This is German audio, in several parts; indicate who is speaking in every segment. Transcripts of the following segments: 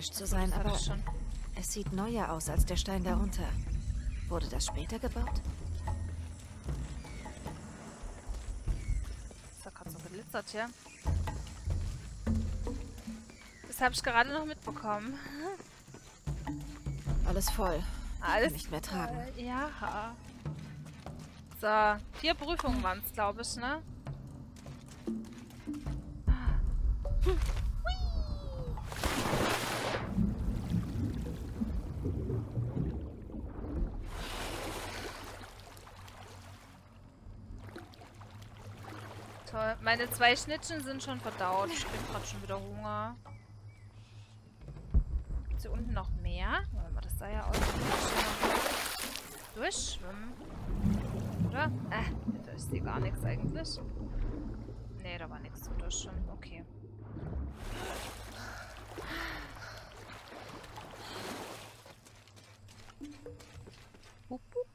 Speaker 1: technisch zu sein, aber es sieht neuer aus als der Stein darunter. Wurde das später gebaut?
Speaker 2: Das hat gerade so geglitzert hier. Das habe ich gerade noch mitbekommen.
Speaker 1: Alles voll.
Speaker 2: Alles
Speaker 1: nicht mehr tragen.
Speaker 2: Ja. So, 4 Prüfungen waren es, glaube ich, ne? Toll. Meine 2 Schnittchen sind schon verdaut. Ich krieg gerade schon wieder Hunger. Gibt's hier unten noch mehr? Warte mal, das sah ja aus. Durchschwimmen. Oder? Da ist hier gar nichts eigentlich. Nee, da war nichts zu durchschwimmen. Okay. Hup, hup.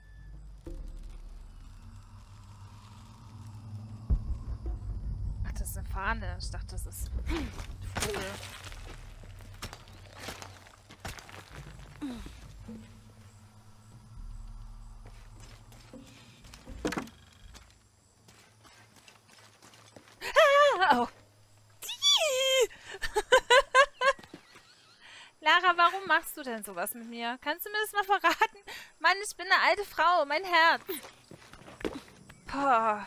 Speaker 2: Ach, das ist eine Fahne. Ich dachte, das ist ein Vogel. Oh. Lara, warum machst du denn sowas mit mir? Kannst du mir das mal verraten? Mann, ich bin eine alte Frau. Mein Herz. Boah.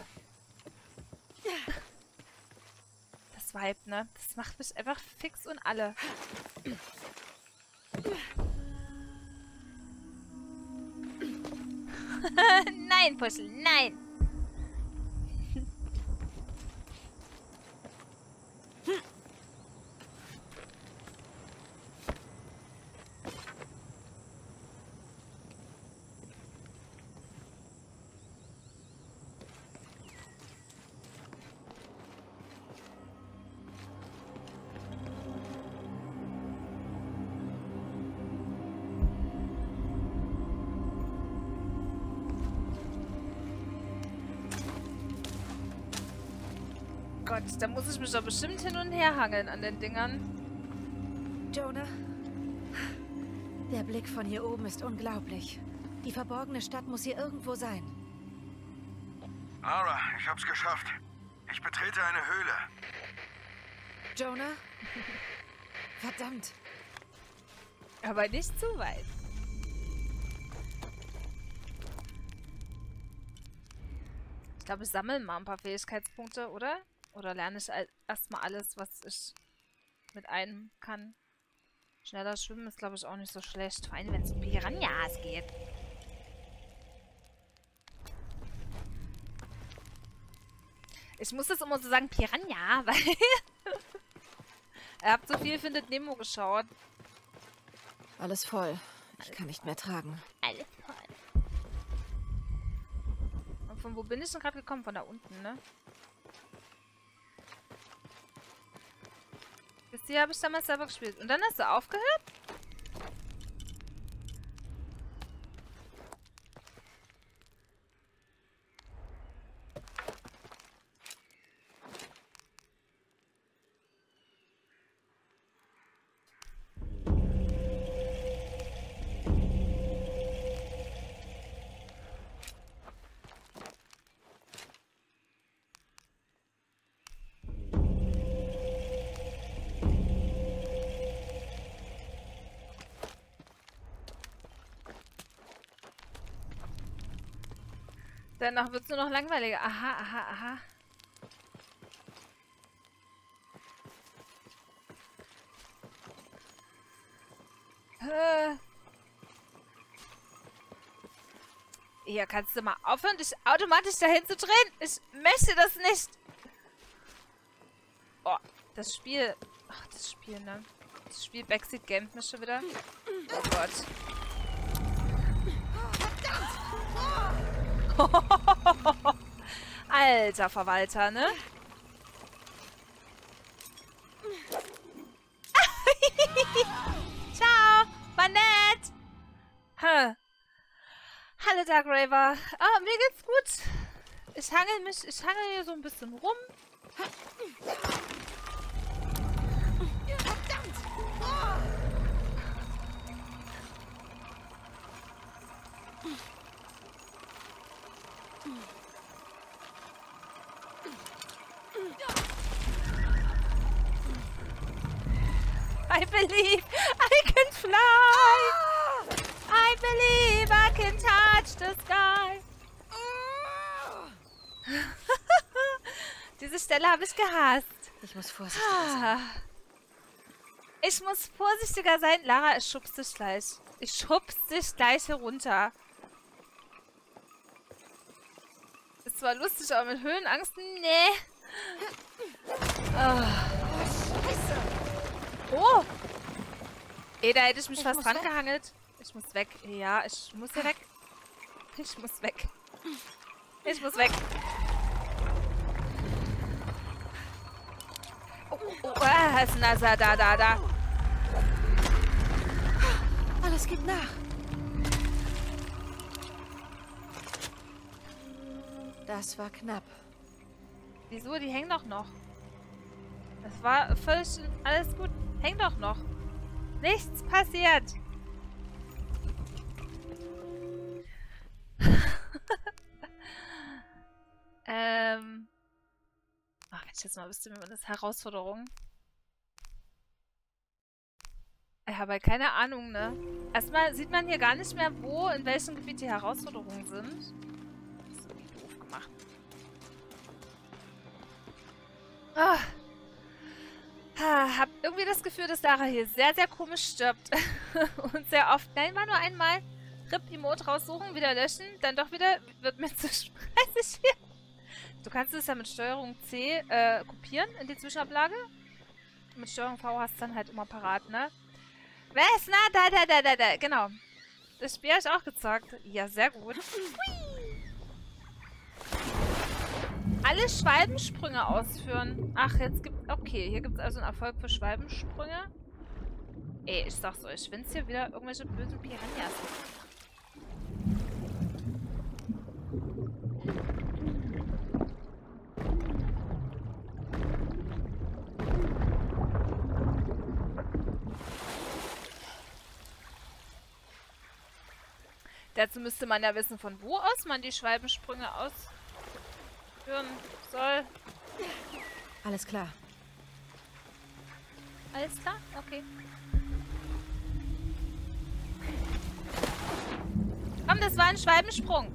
Speaker 2: Das Vibe, ne? Das macht mich einfach fix und alle. Nein, Puschel, nein. Gott, da muss ich mich doch bestimmt hin und her hangeln an den Dingern.
Speaker 1: Jonah? Der Blick von hier oben ist unglaublich. Die verborgene Stadt muss hier irgendwo sein.
Speaker 3: Lara, ich hab's geschafft. Ich betrete eine Höhle.
Speaker 1: Jonah? Verdammt.
Speaker 2: Aber nicht zu weit. Ich glaube, ich sammle mal ein paar Fähigkeitspunkte, oder? Oder lerne ich erstmal alles, was ich mit einem kann. Schneller schwimmen ist, glaube ich, auch nicht so schlecht. Vor allem, wenn es um Piranhas geht. Ich muss das immer so sagen, Piranha, weil... Ihr habt so viel Findet Nemo geschaut.
Speaker 1: Alles voll. Ich kann nicht mehr tragen.
Speaker 2: Alles voll. Und von wo bin ich denn gerade gekommen? Von da unten, ne? Bis hier habe ich damals selber gespielt. Und dann hast du aufgehört? Danach wird es nur noch langweiliger. Aha, aha, aha. Hier kannst du mal aufhören, dich automatisch dahin zu drehen. Ich möchte das nicht. Oh, das Spiel. Ach, das Spiel, ne? Das Spiel Backseat gamet mich schon wieder. Oh Gott. Alter Verwalter, ne? Ciao, war nett. Hallo Dark Raver. Ah, mir geht's gut. Ich hangel hier so ein bisschen rum. I believe I can fly. I believe I can touch the sky. Diese Stelle habe ich gehasst.
Speaker 1: Ich muss vorsichtiger sein.
Speaker 2: Ich muss vorsichtiger sein. Lara, ich schub's dich gleich. Ich schub's dich gleich herunter. Ist zwar lustig, aber mit Höhenangst, nee. Oh. Ey, da hätte ich mich fast dran gehangelt. Ich muss weg. Ja, ich muss hier weg. Ich muss weg. Ich muss weg. Ist Nasa da.
Speaker 1: Alles gibt nach. Das war knapp.
Speaker 2: Wieso? Die hängen doch noch. Das war völlig alles gut. Häng doch noch. Nichts passiert. Ach, wenn ich jetzt mal wüsste, wie man das Herausforderung. Ich habe halt keine Ahnung, ne? Erstmal sieht man hier gar nicht mehr, wo, in welchem Gebiet die Herausforderungen sind. Das ist irgendwie doof gemacht. Hab irgendwie das Gefühl, dass Lara hier sehr, sehr komisch stirbt. Und sehr oft. Nein, war nur einmal. RIP-Emote raussuchen, wieder löschen, dann doch wieder. Wird mir zu stressig hier. Du kannst es ja mit Steuerung C kopieren in die Zwischenablage. Mit Steuerung V hast du dann halt immer parat, ne? Was? Na, da. Genau. Das Spiel habe ich auch gezockt. Ja, sehr gut. Alle Schwalbensprünge ausführen. Ach, jetzt gibt... Okay, hier gibt es also einen Erfolg für Schwalbensprünge. Ey, ich sag's euch, wenn es hier wieder irgendwelche bösen Piranhas gibt. Dazu müsste man ja wissen, von wo aus man die Schwalbensprünge ausführen soll.
Speaker 1: Alles klar.
Speaker 2: Alles klar? Okay. Komm, das war ein Schwalbensprung.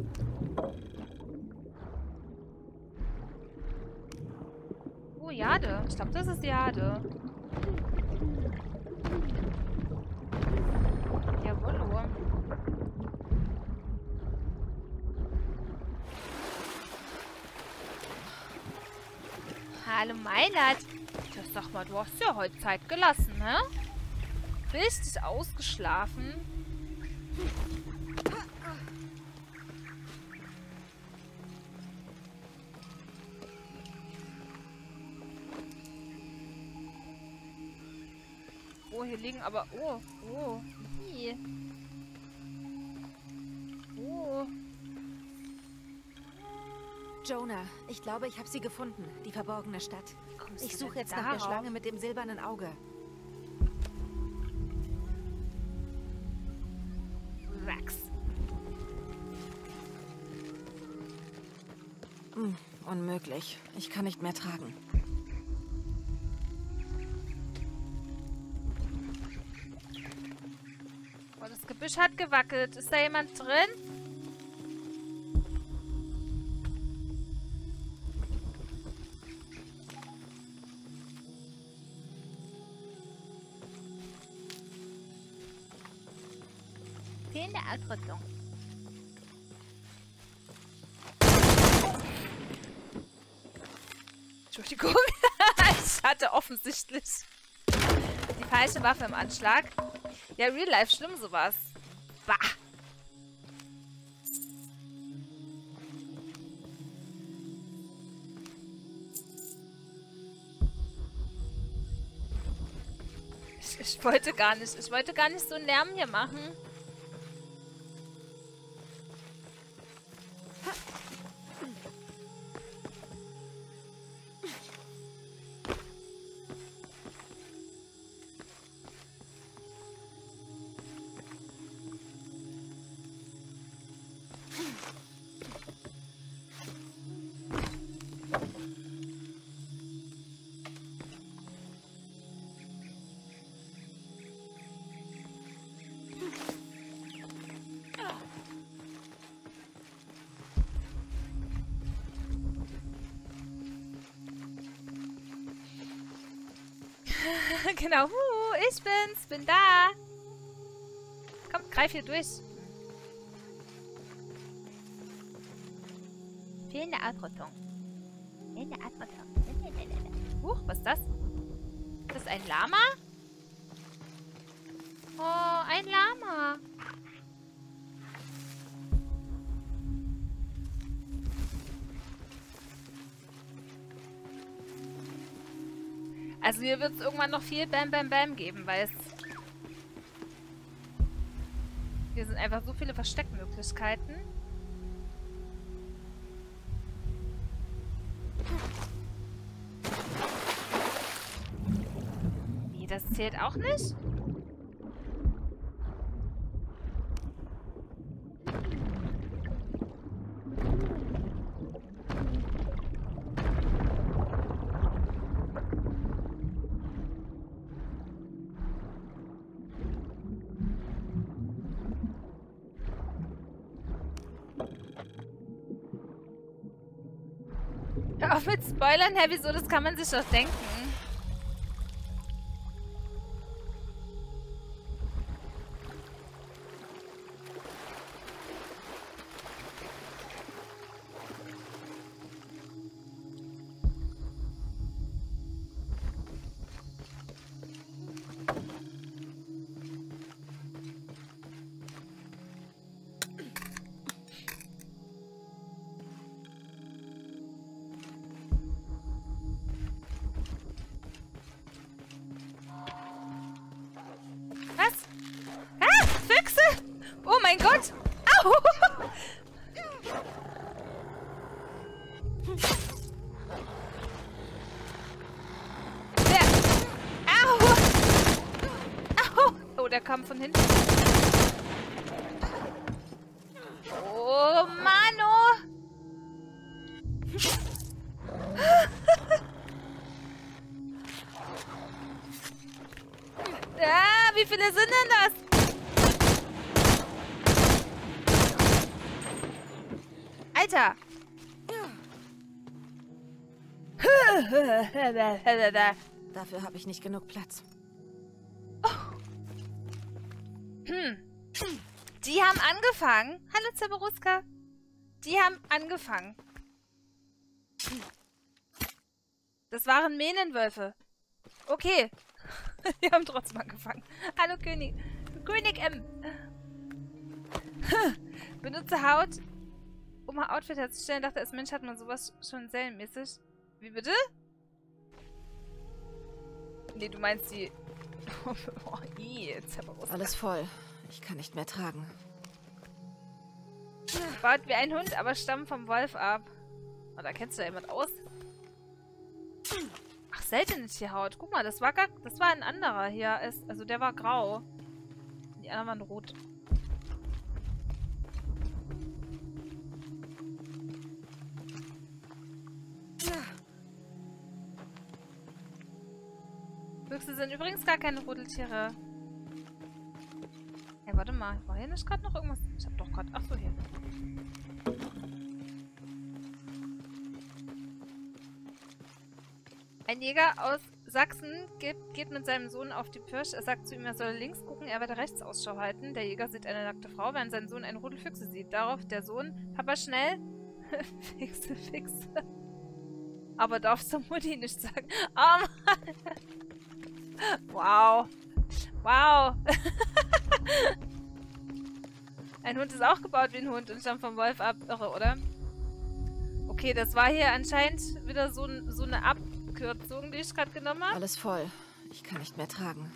Speaker 2: Oh, Jade. Ich glaube, das ist Jade. Jawohl. Hallo Meinert. Ja, sag mal, du hast ja heute Zeit gelassen, ne? Richtig ausgeschlafen. Oh, hier liegen aber... Oh. Hier. Oh.
Speaker 1: Jonah, ich glaube, ich habe sie gefunden. Die verborgene Stadt.
Speaker 2: Kommst
Speaker 1: Ich
Speaker 2: du
Speaker 1: suche
Speaker 2: denn
Speaker 1: jetzt nach der
Speaker 2: darauf?
Speaker 1: Schlange mit dem silbernen Auge.
Speaker 2: Rex.
Speaker 1: Unmöglich. Ich kann nicht mehr tragen.
Speaker 2: Oh, das Gebüsch hat gewackelt. Ist da jemand drin? Fehlende Ausrüstung. Entschuldigung. Ich hatte offensichtlich die falsche Waffe im Anschlag. Ja, Real Life, schlimm sowas. Bah. Ich wollte gar nicht so einen Lärm hier machen. Genau. Ich bin's. Bin da. Komm, greif hier durch. Fehlende Ausrüstung. Fehlende Ausrüstung. Huch, was ist das? Ist das ein Lama? Oh, ein Lama. Also hier wird es irgendwann noch viel Bam Bam Bam geben, weil es... Hier sind einfach so viele Versteckmöglichkeiten. Wie, das zählt auch nicht? Hör auf mit Spoilern, hä? Wieso? Das kann man sich doch denken. Oh mein Gott! Au! Au! Au! Oh, der kam von hinten. Oh, Mano! Wie viele sind denn das? Alter!
Speaker 1: Dafür habe ich nicht genug Platz.
Speaker 2: Oh. Die haben angefangen. Hallo Cerberuska. Die haben angefangen. Das waren Mähnenwölfe. Okay. Die haben trotzdem angefangen. Hallo König. König M. Benutze Haut, um ein Outfit herzustellen. Dachte, als Mensch hat man sowas schon serienmäßig. Wie bitte? Nee, du meinst die... Oh, Cerberuska.
Speaker 1: Alles voll. Ich kann nicht mehr tragen.
Speaker 2: Baut wie ein Hund, aber stammt vom Wolf ab. Oh, da kennst du ja jemand aus. Ach, seltene Tierhaut. Guck mal, das war ein anderer hier. Also der war grau. Die anderen waren rot. Füchse sind übrigens gar keine Rudeltiere. Hey, warte mal. War hier nicht gerade noch irgendwas? Ich hab doch gerade... Ach so, hier. Ein Jäger aus Sachsen geht mit seinem Sohn auf die Pirsch. Er sagt zu ihm, er soll links gucken, er werde rechts Ausschau halten. Der Jäger sieht eine nackte Frau, während sein Sohn einen Rudel Füchse sieht. Darauf der Sohn, Papa, schnell. Fixe, fixe. Aber darfst du Mutti nicht sagen. Oh Mann. Wow. Wow. Ein Hund ist auch gebaut wie ein Hund und stammt vom Wolf ab. Irre, oder? Okay, das war hier anscheinend wieder so eine Abkürzung, die ich gerade genommen habe.
Speaker 1: Alles voll. Ich kann nicht mehr tragen.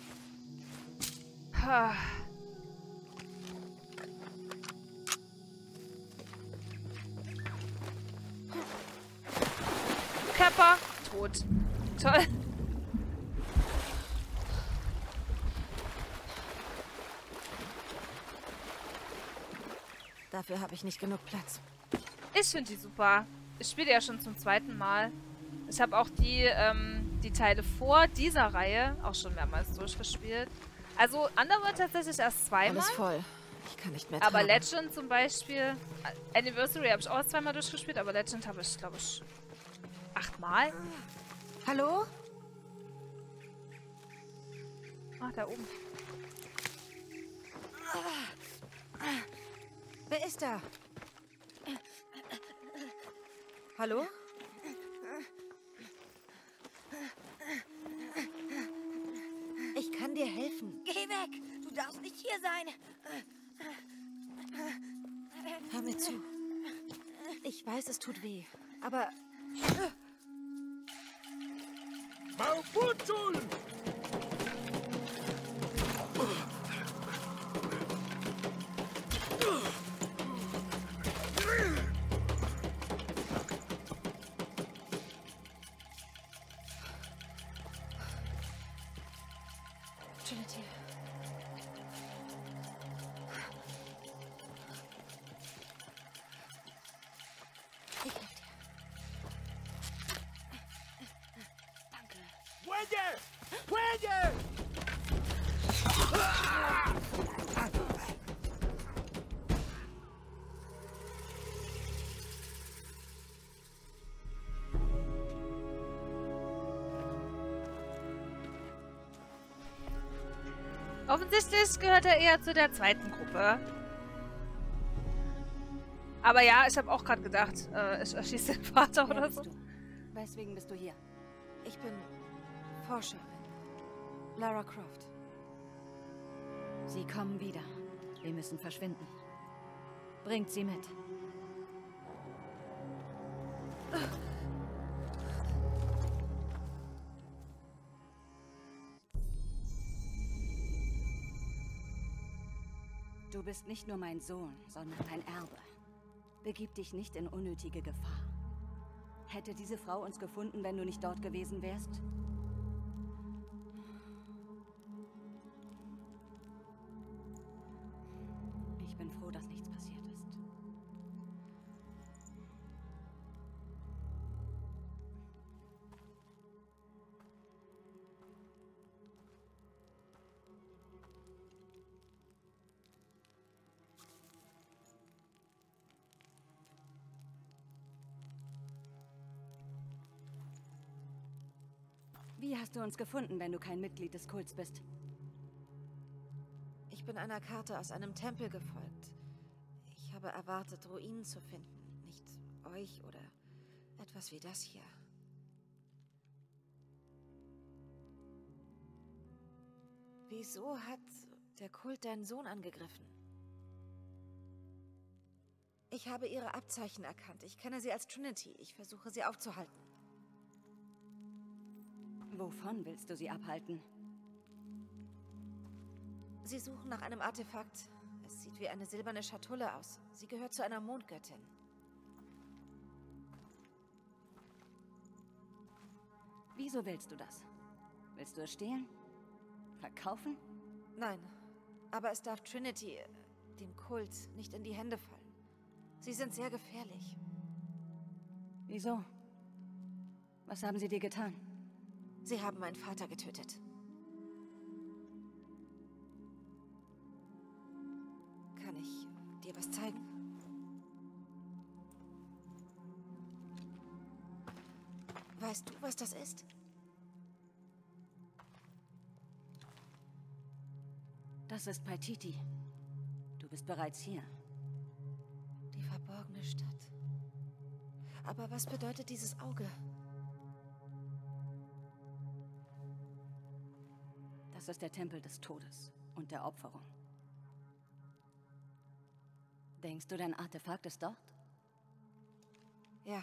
Speaker 1: Körper. Tot. Toll. Dafür habe ich nicht genug Platz.
Speaker 2: Ich finde die super. Ich spiele die ja schon zum 2. Mal. Ich habe auch die Teile vor dieser Reihe auch schon mehrmals durchgespielt. Also Underworld tatsächlich erst 2 Mal.
Speaker 1: Alles voll. Ich kann nicht mehr tragen.
Speaker 2: Aber Legend zum Beispiel... Anniversary habe ich auch erst 2 Mal durchgespielt, aber Legend habe ich, glaube ich, 8 Mal.
Speaker 1: Hallo?
Speaker 2: Ach, da oben.
Speaker 1: Wer ist da? Hallo? Ich kann dir helfen.
Speaker 4: Geh weg! Du darfst nicht hier sein!
Speaker 1: Hör mir zu. Ich weiß, es tut weh, aber...
Speaker 5: Mauputul!
Speaker 1: Trinity. Ich helfe dir.
Speaker 4: Danke.
Speaker 5: ¡Fuelle! ¡Fuelle!
Speaker 2: Offensichtlich gehört er eher zu der zweiten Gruppe. Aber ja, ich habe auch gerade gedacht, ich erschieße den Vater
Speaker 4: Wer
Speaker 2: oder
Speaker 4: bist
Speaker 2: so.
Speaker 4: du? Weswegen bist du hier?
Speaker 1: Ich bin Forscherin. Lara Croft.
Speaker 4: Sie kommen wieder. Wir müssen verschwinden. Bringt sie mit. Du bist nicht nur mein Sohn, sondern mein Erbe. Begib dich nicht in unnötige Gefahr. Hätte diese Frau uns gefunden, wenn du nicht dort gewesen wärst? Ich bin froh, dass nichts passiert ist. Wie hast du uns gefunden, wenn du kein Mitglied des Kults bist?
Speaker 1: Ich bin einer Karte aus einem Tempel gefolgt. Ich habe erwartet, Ruinen zu finden. Nicht euch oder etwas wie das hier. Wieso hat der Kult deinen Sohn angegriffen? Ich habe ihre Abzeichen erkannt. Ich kenne sie als Trinity. Ich versuche sie aufzuhalten.
Speaker 4: Wovon willst du sie abhalten?
Speaker 1: Sie suchen nach einem Artefakt. Es sieht wie eine silberne Schatulle aus. Sie gehört zu einer Mondgöttin.
Speaker 4: Wieso willst du das? Willst du es stehlen? Verkaufen?
Speaker 1: Nein, aber es darf Trinity, dem Kult, nicht in die Hände fallen. Sie sind sehr gefährlich.
Speaker 4: Wieso? Was haben sie dir getan?
Speaker 1: Sie haben meinen Vater getötet. Kann ich dir was zeigen? Weißt du, was das ist?
Speaker 4: Das ist Paititi. Du bist bereits hier.
Speaker 1: Die verborgene Stadt. Aber was bedeutet dieses Auge?
Speaker 4: Das ist der Tempel des Todes und der Opferung. Denkst du, dein Artefakt ist dort?
Speaker 1: Ja,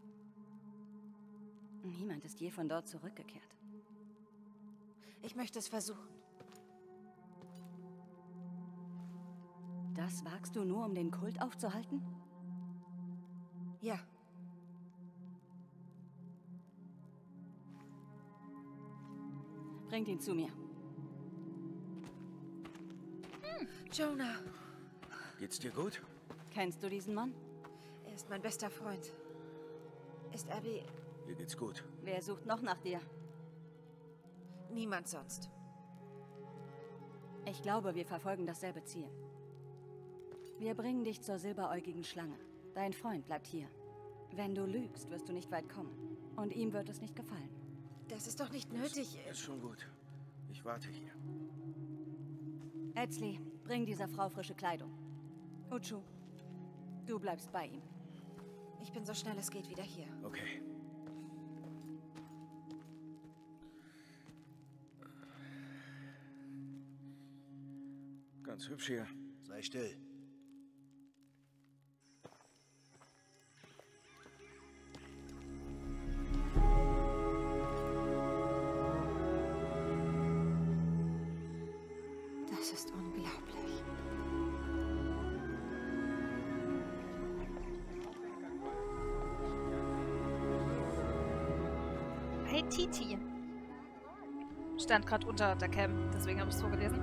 Speaker 4: Niemand ist je von dort zurückgekehrt.
Speaker 1: ich möchte es versuchen.
Speaker 4: Das wagst du nur, um den Kult aufzuhalten?
Speaker 1: Ja.
Speaker 4: Bringt ihn zu mir.
Speaker 1: Jonah,
Speaker 3: Geht's dir gut?
Speaker 4: Kennst du diesen Mann?
Speaker 1: er ist mein bester Freund. Ist Abby
Speaker 3: Mir geht's gut.
Speaker 4: Wer sucht noch nach dir?
Speaker 1: niemand sonst?
Speaker 4: Ich glaube, wir verfolgen dasselbe Ziel. Wir bringen dich zur silberäugigen Schlange. Dein Freund bleibt hier. Wenn du lügst, wirst du nicht weit kommen. Und ihm wird es nicht gefallen.
Speaker 1: Das ist doch nicht nötig.
Speaker 3: Ist schon gut. Ich warte hier.
Speaker 4: Etzli, bring dieser Frau frische Kleidung. Uchu, du bleibst bei ihm.
Speaker 1: Ich bin so schnell es geht wieder hier.
Speaker 3: Okay. Ganz hübsch hier.
Speaker 5: Sei still.
Speaker 1: Das ist unglaublich.
Speaker 2: Paititi. Stand gerade unter der Cam, deswegen habe ich es vorgelesen.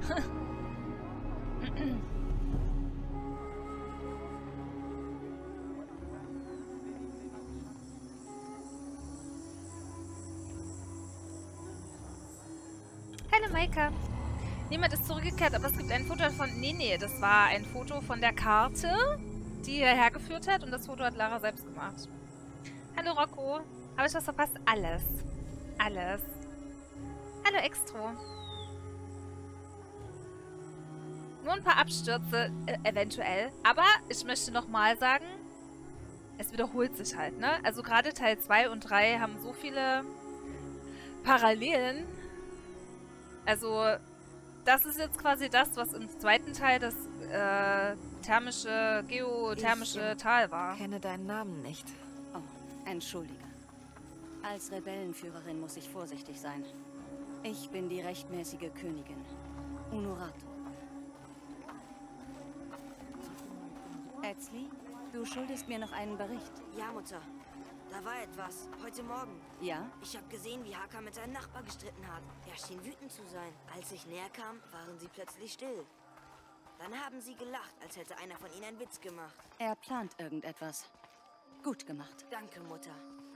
Speaker 2: Hallo Maika. Niemand ist zurückgekehrt, aber es gibt ein Foto von... Nee, das war ein Foto von der Karte, die hierher geführt hat und das Foto hat Lara selbst gemacht. Hallo Rocco. Habe ich was verpasst? Alles. Alles. Hallo Extro. Nur ein paar Abstürze, eventuell. Aber ich möchte nochmal sagen, es wiederholt sich halt, ne? Also gerade Teil 2 und 3 haben so viele Parallelen. Also, das ist jetzt quasi das, was im zweiten Teil das geothermische Tal war.
Speaker 1: Ich kenne deinen Namen nicht.
Speaker 4: Oh, entschuldige. Als Rebellenführerin muss ich vorsichtig sein. Ich bin die rechtmäßige Königin. Unuratu. Etzli, du schuldest mir noch einen Bericht.
Speaker 6: Ja, Mutter. Da war etwas. Heute Morgen.
Speaker 4: Ja?
Speaker 6: Ich habe gesehen, wie Haka mit seinem Nachbar gestritten hat. Er schien wütend zu sein. Als ich näher kam, waren sie plötzlich still. Dann haben sie gelacht, als hätte einer von ihnen einen Witz gemacht.
Speaker 4: Er plant irgendetwas. Gut gemacht.
Speaker 6: Danke, Mutter.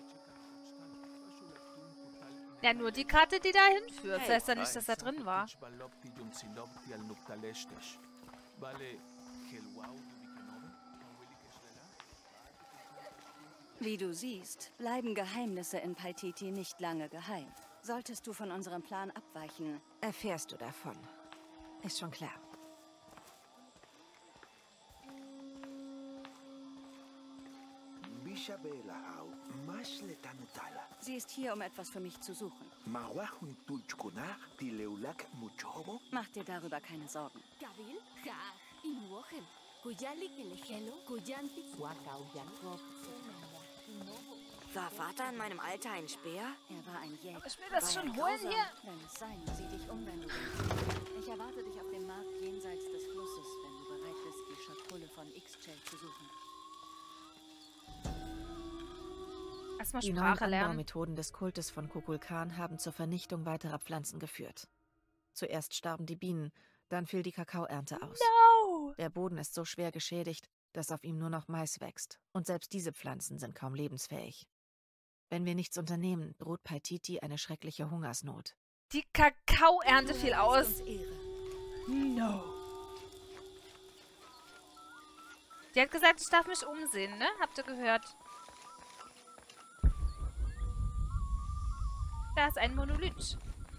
Speaker 2: Ja, nur die Karte, die da hinführt. Das heißt ja nicht, dass er drin war.
Speaker 4: Wie du siehst, bleiben Geheimnisse in Paititi nicht lange geheim. Solltest du von unserem Plan abweichen,
Speaker 1: Erfährst du davon. Ist schon klar.
Speaker 4: sie ist hier, um etwas für mich zu suchen. Mach dir darüber keine Sorgen.
Speaker 6: War Vater in meinem Alter ein Speer?
Speaker 4: Er war ein Jäger.
Speaker 2: Ich will das schon holen hier.
Speaker 4: Wenn es sein, sieh dich um, wenn du willst. Ich erwarte dich auf dem Markt jenseits des Flusses, wenn du bereit bist, die Schatulle von Ixchel zu suchen.
Speaker 2: Erstmal
Speaker 1: Die neuen
Speaker 2: Sprache lernen.
Speaker 1: Anbaumethoden des Kultes von Kukulkan haben zur Vernichtung weiterer Pflanzen geführt. Zuerst starben die Bienen, dann fiel die Kakaoernte aus.
Speaker 2: No!
Speaker 1: Der Boden ist so schwer geschädigt, dass auf ihm nur noch Mais wächst. Und selbst diese Pflanzen sind kaum lebensfähig. Wenn wir nichts unternehmen, droht Paititi eine schreckliche Hungersnot.
Speaker 2: Die Kakaoernte fiel aus. No. Die hat gesagt, ich darf mich umsehen, ne? Habt ihr gehört? Da ist ein Monolith.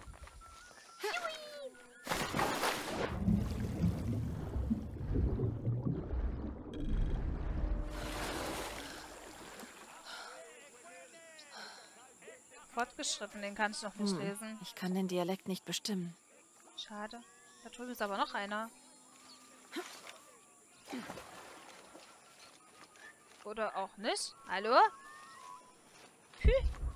Speaker 2: Fortgeschritten, den kann ich noch nicht lesen.
Speaker 1: Ich kann den Dialekt nicht bestimmen.
Speaker 2: Schade. Da drüben ist aber noch einer. Oder auch nicht. Hallo? Hü.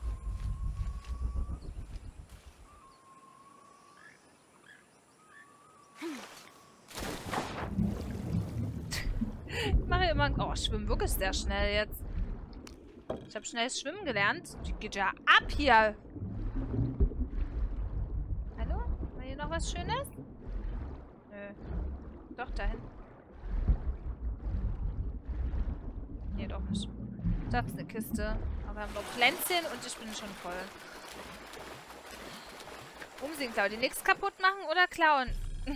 Speaker 2: Ich mache immer... Oh, schwimmen wirklich sehr schnell jetzt. Ich habe schnelles Schwimmen gelernt. Die geht ja ab hier. Hallo? War hier noch was Schönes? Nö. Doch, dahin. Nee, doch nicht. Da ist eine Kiste. Aber wir haben noch Pflänzchen und ich bin schon voll. Umsehen, klauen. Die nichts kaputt machen oder klauen?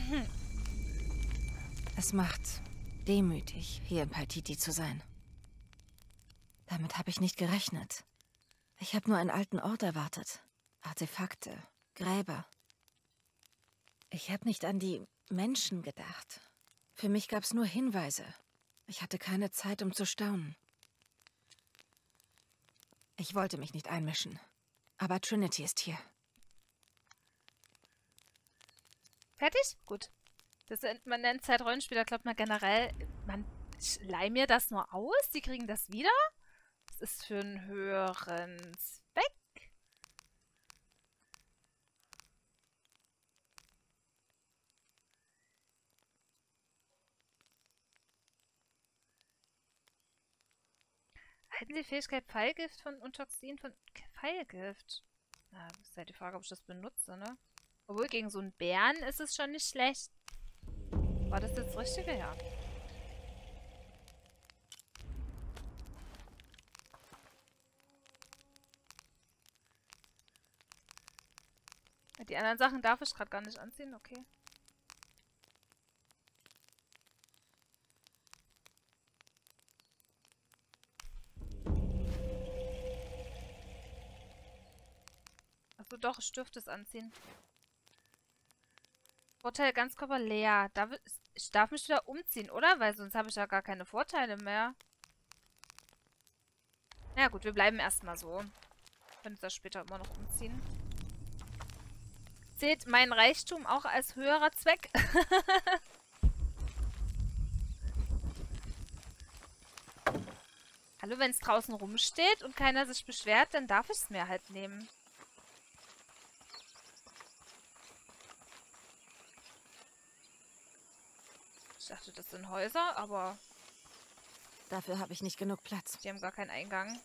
Speaker 1: Es macht demütig, hier in Paititi zu sein. Damit habe ich nicht gerechnet. Ich habe nur einen alten Ort erwartet. Artefakte, Gräber. Ich habe nicht an die Menschen gedacht. Für mich gab es nur Hinweise. Ich hatte keine Zeit, um zu staunen. Ich wollte mich nicht einmischen. Aber Trinity ist hier.
Speaker 2: Fertig? Gut. Man nennt Zeitrollenspieler, glaubt man generell, ich leih mir das nur aus, die kriegen das wieder. Das ist für einen höheren Zweck. Halten die Fähigkeit Pfeilgift und Toxin von Pfeilgift? Na, das ist halt die Frage, ob ich das benutze, ne? Obwohl, gegen so einen Bären ist es schon nicht schlecht. War das das Richtige? Ja. Die anderen Sachen darf ich gerade gar nicht anziehen, okay. Achso, doch, ich dürfte es anziehen. Vorteil Ganzkörper leer. Ich darf mich wieder umziehen, oder? Weil sonst habe ich ja gar keine Vorteile mehr. Na ja, gut, wir bleiben erstmal so. Können uns das später immer noch umziehen. Zählt mein Reichtum auch als höherer Zweck? Hallo, wenn es draußen rumsteht und keiner sich beschwert, dann darf ich es mir halt nehmen. Ich dachte, das sind Häuser, aber
Speaker 1: Dafür habe ich nicht genug Platz.
Speaker 2: die haben gar keinen Eingang.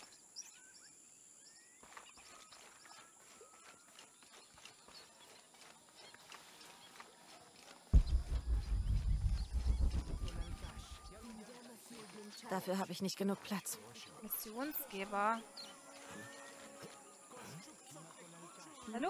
Speaker 1: Dafür habe ich nicht genug Platz.
Speaker 2: Missionsgeber. Hallo?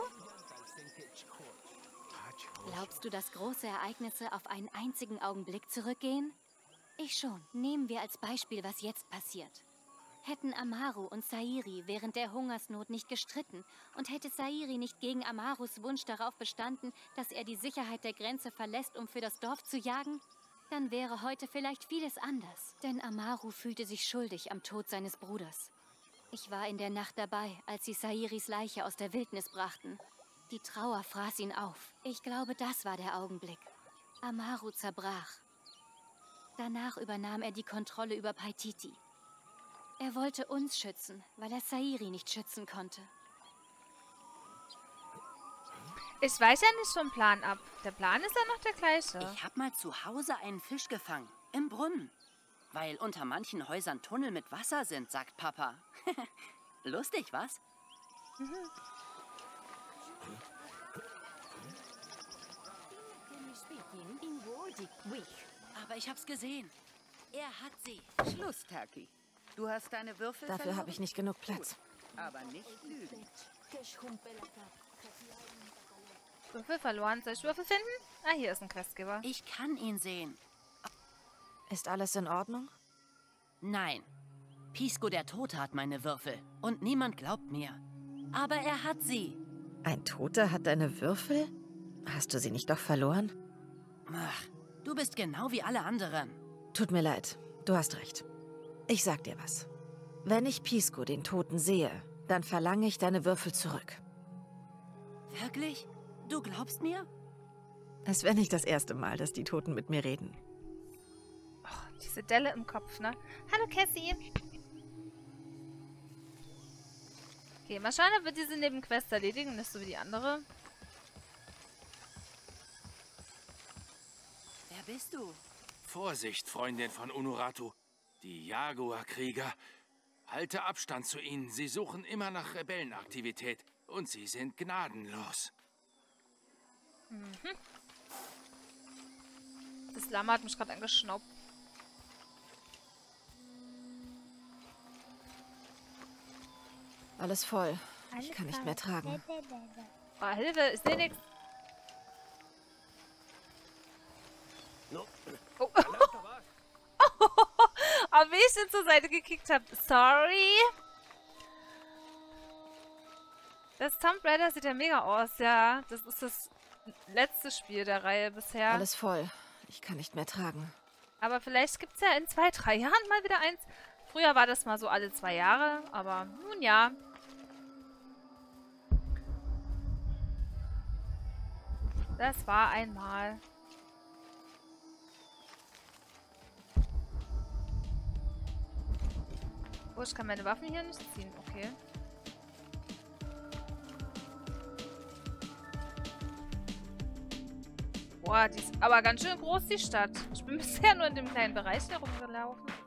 Speaker 4: Glaubst du, dass große Ereignisse auf einen einzigen Augenblick zurückgehen? Ich schon. Nehmen wir als Beispiel, was jetzt passiert. Hätten Amaru und Sairi während der Hungersnot nicht gestritten und hätte Sairi nicht gegen Amarus Wunsch darauf bestanden, dass er die Sicherheit der Grenze verlässt, um für das Dorf zu jagen, dann wäre heute vielleicht vieles anders. Denn Amaru fühlte sich schuldig am Tod seines Bruders. Ich war in der Nacht dabei, als sie Sairis Leiche aus der Wildnis brachten. Die Trauer fraß ihn auf. Ich glaube, das war der Augenblick. Amaru zerbrach. Danach übernahm er die Kontrolle über Paititi. Er wollte uns schützen, weil er Sairi nicht schützen konnte.
Speaker 2: Ich weiche ja nicht vom Plan ab. Der Plan ist ja noch der gleiche.
Speaker 7: Ich habe mal zu Hause einen Fisch gefangen. Im Brunnen. Weil unter manchen Häusern Tunnel mit Wasser sind, sagt Papa. Lustig, was?
Speaker 2: Mhm.
Speaker 7: Aber ich hab's gesehen. Er hat sie.
Speaker 8: Schluss, Taki. Du hast deine Würfel
Speaker 1: Dafür habe ich nicht genug Platz.
Speaker 8: Gut, aber nicht lügen.
Speaker 2: Würfel verloren. Soll ich Würfel finden? Ah, hier ist ein Questgeber.
Speaker 7: Ich kann ihn sehen.
Speaker 1: Ist alles in Ordnung?
Speaker 7: Nein. Pisco der Tote hat meine Würfel. Und niemand glaubt mir. Aber er hat sie.
Speaker 1: Ein Toter hat deine Würfel? Hast du sie nicht doch verloren?
Speaker 7: Ach, du bist genau wie alle anderen.
Speaker 1: Tut mir leid, du hast recht. Ich sag dir was. Wenn ich Pisco, den Toten, sehe, dann verlange ich deine Würfel zurück.
Speaker 7: Wirklich? Du glaubst mir?
Speaker 1: Es wäre nicht das erste Mal, dass die Toten mit mir reden.
Speaker 2: Oh, diese Delle im Kopf, ne? Hallo, Cassie. Okay, mal schauen, ob wir diese Nebenquest erledigen. Nicht so wie die andere.
Speaker 7: Wer bist du?
Speaker 3: Vorsicht, Freundin von Unuratu. Die Jaguar-Krieger. Halte Abstand zu ihnen. Sie suchen immer nach Rebellenaktivität. Und sie sind gnadenlos.
Speaker 2: Mhm. Das Lama hat mich gerade angeschnaubt.
Speaker 1: Alles voll. Ich kann nicht mehr tragen.
Speaker 2: Oh, Hilfe, ich sehe nichts. Oh. Oh, wie ich den zur Seite gekickt habe. Sorry. Das Tomb Raider sieht ja mega aus, ja. Das ist das letzte Spiel der Reihe bisher.
Speaker 1: Alles voll. Ich kann nicht mehr tragen.
Speaker 2: Aber vielleicht gibt es ja in 2, 3 Jahren mal wieder eins. Früher war das mal so alle 2 Jahre, aber nun ja. Das war einmal. Oh, ich kann meine Waffen hier nicht ziehen. Okay. Boah, die ist aber ganz schön groß, die Stadt. Ich bin bisher nur in dem kleinen Bereich herumgelaufen.